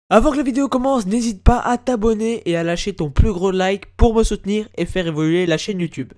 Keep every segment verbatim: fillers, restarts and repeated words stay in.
Avant que la vidéo commence, n'hésite pas à t'abonner et à lâcher ton plus gros like pour me soutenir et faire évoluer la chaîne YouTube.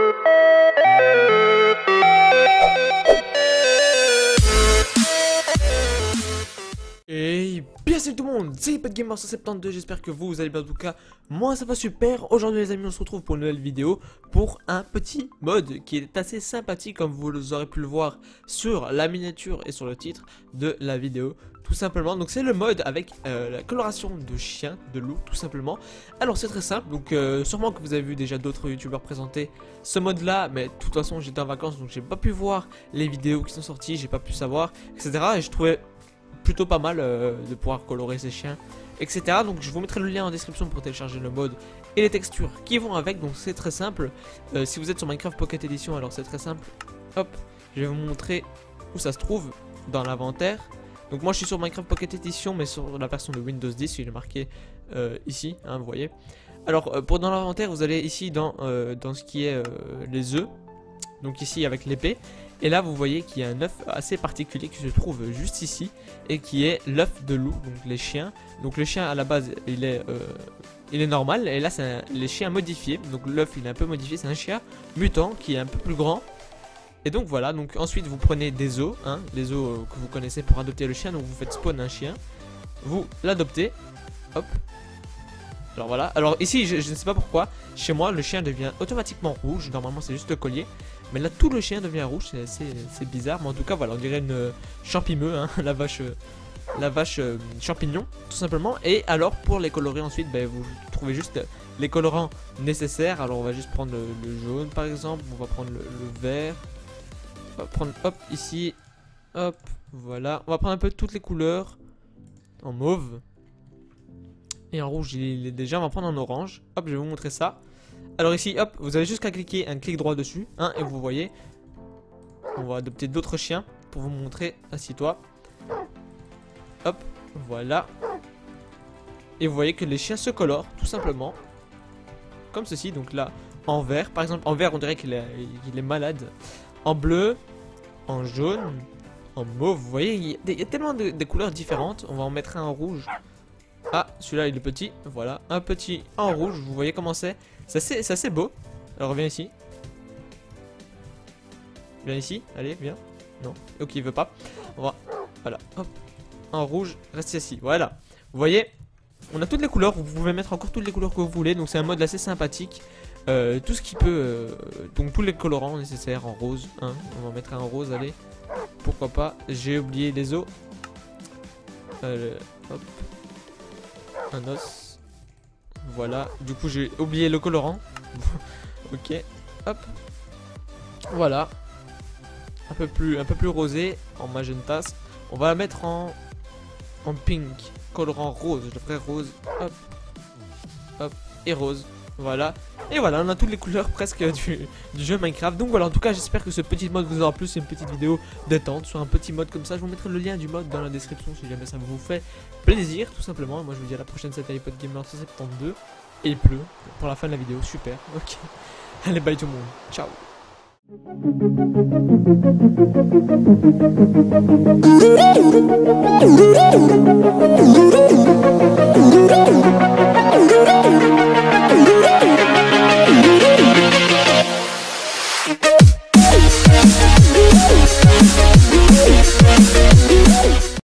Et bien salut tout le monde, c'est HippoDamer cent soixante-douze, j'espère que vous, vous allez bien. En tout cas, moi ça va super. Aujourd'hui les amis, on se retrouve pour une nouvelle vidéo, pour un petit mode qui est assez sympathique, comme vous aurez pu le voir sur la miniature et sur le titre de la vidéo. Tout simplement, donc c'est le mode avec euh, la coloration de chien, de loup, tout simplement. Alors c'est très simple, donc euh, sûrement que vous avez vu déjà d'autres youtubeurs présenter ce mode là, mais de toute façon j'étais en vacances donc j'ai pas pu voir les vidéos qui sont sorties, j'ai pas pu savoir, et cetera. Et je trouvais plutôt pas mal euh, de pouvoir colorer ces chiens, et cetera. Donc je vous mettrai le lien en description pour télécharger le mode et les textures qui vont avec, donc c'est très simple. euh, Si vous êtes sur Minecraft Pocket Edition, alors c'est très simple. Hop, je vais vous montrer où ça se trouve dans l'inventaire. Donc moi je suis sur Minecraft Pocket Edition, mais sur la version de Windows dix, il est marqué euh, ici, hein, vous voyez. Alors euh, pour dans l'inventaire, vous allez ici dans, euh, dans ce qui est euh, les œufs, donc ici avec l'épée. Et là vous voyez qu'il y a un œuf assez particulier qui se trouve juste ici, et qui est l'œuf de loup, donc les chiens. Donc le chien à la base il est, euh, il est normal, et là c'est les chiens modifiés. Donc l'œuf il est un peu modifié, c'est un chien mutant qui est un peu plus grand. Et donc voilà, donc ensuite vous prenez des os, hein, les os euh, que vous connaissez pour adopter le chien. Donc vous faites spawn un chien, vous l'adoptez, hop. Alors voilà, alors ici je, je ne sais pas pourquoi, chez moi le chien devient automatiquement rouge. Normalement c'est juste le collier, mais là tout le chien devient rouge, c'est bizarre. Mais en tout cas voilà, on dirait une euh, champimeux, hein, la vache, euh, la vache euh, champignon tout simplement. Et alors pour les colorer ensuite, ben, vous trouvez juste les colorants nécessaires. Alors on va juste prendre le, le jaune par exemple, on va prendre le, le vert. On va prendre, hop, ici, hop, voilà. On va prendre un peu toutes les couleurs en mauve. Et en rouge, il est déjà. On va prendre en orange. Hop, je vais vous montrer ça. Alors ici, hop, vous avez juste qu'à cliquer un clic droit dessus, hein, et vous voyez. On va adopter d'autres chiens pour vous montrer. Assis-toi. Hop, voilà. Et vous voyez que les chiens se colorent, tout simplement. Comme ceci, donc là, en vert. Par exemple, en vert, on dirait qu'il est, qu'il est malade. En bleu, en jaune, en mauve, vous voyez, il y a, des, il y a tellement de, de couleurs différentes. On va en mettre un en rouge. Ah, celui-là il est petit, voilà, un petit en rouge, vous voyez comment c'est. C'est assez beau. Alors viens ici. Viens ici, allez, viens. Non, ok, il veut pas. On va, voilà, hop, en rouge, reste ici, voilà. Vous voyez, on a toutes les couleurs, vous pouvez mettre encore toutes les couleurs que vous voulez. Donc c'est un mode assez sympathique. Euh, tout ce qui peut, euh, donc tous les colorants nécessaires en rose, hein. On va en mettre un en rose, allez, pourquoi pas. J'ai oublié les os, euh, hop, un os, voilà, du coup j'ai oublié le colorant. Ok, hop, voilà, un peu plus, un peu plus rosé, en magenta. On va la mettre en, en pink, colorant rose, je ferai rose, hop, hop, et rose. Voilà, et voilà, on a toutes les couleurs presque du, du jeu Minecraft. Donc voilà, en tout cas j'espère que ce petit mode vous aura plu. C'est une petite vidéo détente sur un petit mode comme ça. Je vous mettrai le lien du mode dans la description si jamais ça vous fait plaisir, tout simplement. Et moi je vous dis à la prochaine, c'était HippoDamer cent soixante-douze. Et il pleut pour la fin de la vidéo, super, ok. Allez, bye tout le monde, ciao.